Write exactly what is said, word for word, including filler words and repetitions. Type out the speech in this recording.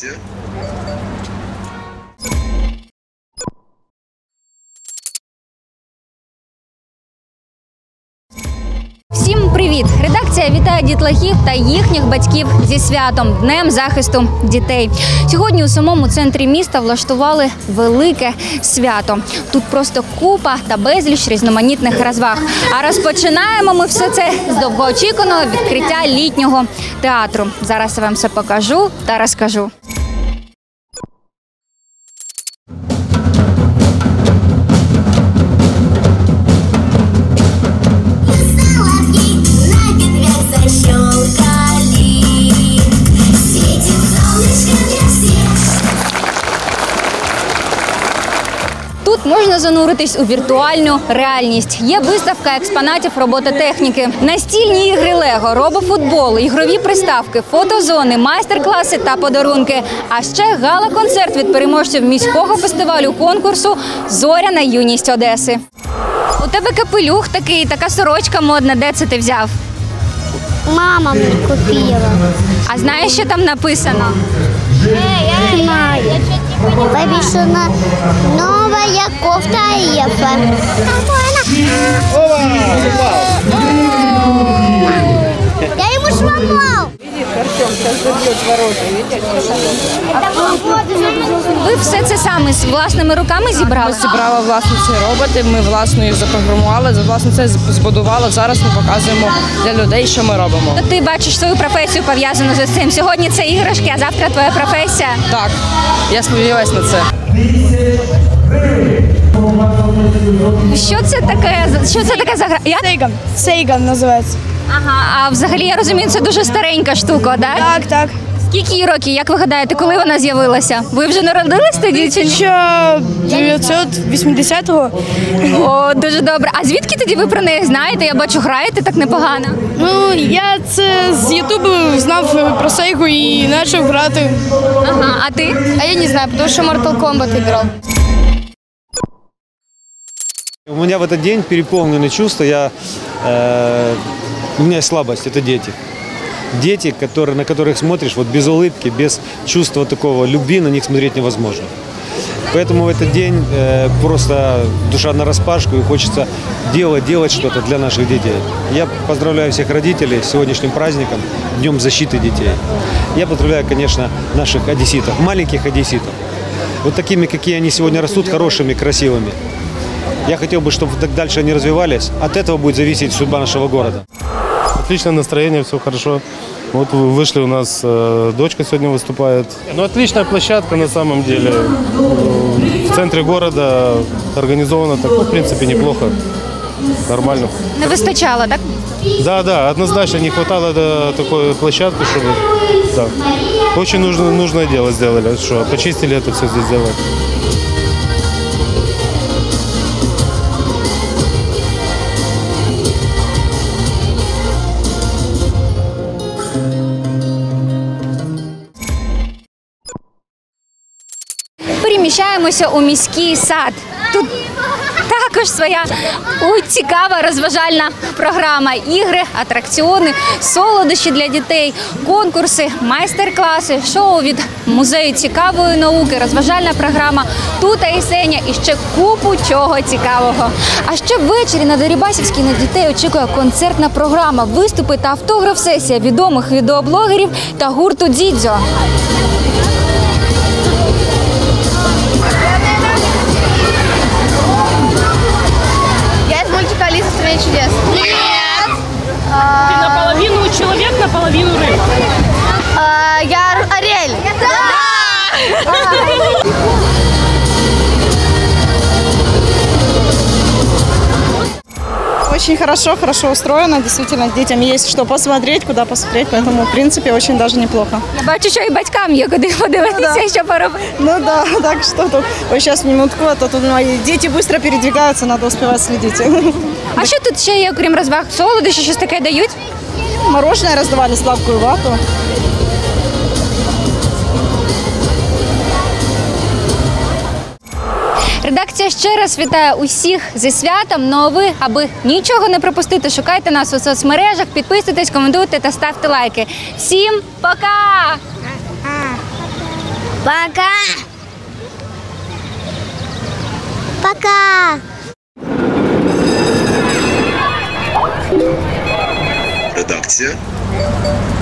Здрасте. Всім привіт! Редакція вітає дітлахів та їхніх батьків зі святом – Днем захисту дітей. Сьогодні у самому центрі міста влаштували велике свято. Тут просто купа та безліч різноманітних розваг. А розпочинаємо ми все це з довгоочікуваного відкриття літнього театру. Зараз я вам все покажу та розкажу. Тут можна зануритись у віртуальну реальність. Є виставка експонатів робототехніки, настільні ігри Лего, робофутбол, ігрові приставки, фотозони, майстер-класи та подарунки. А ще гала-концерт від переможців міського фестивалю конкурсу «Зоряна юність Одеси». У тебе капелюх такий, така сорочка модна. Де це ти взяв? Мама мені купила. А знаєш, що там написано? Знаю. Повешена новая кофта Ефа. Я ему сломал. Ви все це саме з власними руками зібрали? Зібрала власне ці роботи, ми власно їх запрограмували, власне це збудували. Зараз ми показуємо для людей, що ми робимо. Ти бачиш свою професію пов'язану з цим. Сьогодні це іграшки, а завтра твоя професія. Так, я сподіваюся на це. Що це таке? Що це таке за гра? Я... Сейган. Сейган називається. Ага, а взагалі я розумію, це дуже старенька штука, так? Так, так. Скільки їй років, як ви гадаєте, коли вона з'явилася? Ви вже народились тоді чи ні? Ще дев'ятсот вісімдесятого. О, дуже добре. А звідки тоді ви про неї знаєте? Я бачу, граєте так непогано. Ну, я це з Ютубу знав про Сейгу і почав грати. Ага, а ти? А я не знаю, тому що Mortal Kombat грав. У меня в этот день переполнены чувства. Я, э, у меня есть слабость, это дети. Дети, которые, на которых смотришь вот без улыбки, без чувства такого любви, на них смотреть невозможно. Поэтому в этот день э, просто душа нараспашку и хочется делать, делать что-то для наших детей. Я поздравляю всех родителей с сегодняшним праздником, Днем защиты детей. Я поздравляю, конечно, наших одесситов, маленьких одесситов. Вот такими, какие они сегодня растут, хорошими, красивыми. Я хотел бы, чтобы так дальше они развивались. От этого будет зависеть судьба нашего города. Отличное настроение, все хорошо. Вот вы вышли, у нас э, дочка сегодня выступает. Ну, отличная площадка на самом деле. В центре города организовано так, ну, в принципе, неплохо. Нормально. Не вистачало, так? Да, да, однозначно не хватало до такой площадки, чтобы... Да. Очень нужно, нужное дело сделали, что почистили это все здесь сделали. Переміщаємося у міський сад. Тут також своя ой, цікава розважальна програма. Ігри, атракціони, солодощі для дітей, конкурси, майстер-класи, шоу від музею цікавої науки, розважальна програма «Тута і Сеня» і ще купу чого цікавого. А ще ввечері на Дерибасівській на дітей очікує концертна програма, виступи та автограф-сесія відомих відеоблогерів та гурту «Дідзьо». Алиса в стране чудес. Нет! Ты наполовину человек, наполовину рыба. А, я Ариэль. Да! Очень хорошо, хорошо устроено. Действительно, детям есть что посмотреть, куда посмотреть. Поэтому, в принципе, очень даже неплохо. Я бачу, що і батькам є куди подивитися, Ну, да. що поробити. Ну да, так что тут. Ой, сейчас минутку, а то тут мои дети быстро передвигаются, надо успевать следить. А що тут ще є, окрім розваг? Солодощі, щось таке дають? Мороженое раздавали, сладкую вату. Редакція ще раз вітає усіх зі святом. Ну а ви, аби нічого не пропустити, шукайте нас у соцмережах, підписуйтесь, коментуйте та ставте лайки. Всім пока! Пока. Пока. Редакція